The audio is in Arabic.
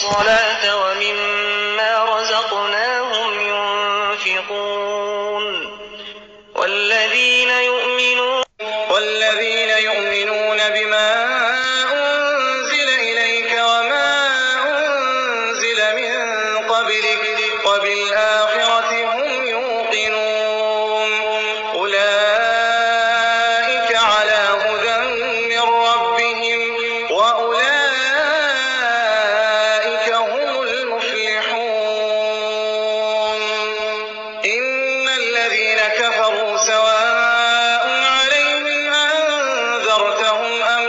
الصلاة ومما رزقناهم ينفقون والذين يؤمنون بما أنزل إليك وما أنزل من قبلك وبالآخرة هم يوقنون أولئك على هدى من ربهم وأولئك هم المفلحون إن الذين كفروا سواء عليهم أنذرتهم أم